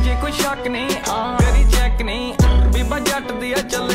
जे कोई शक नहीं करी चेक नहीं बीबा जट दिया चल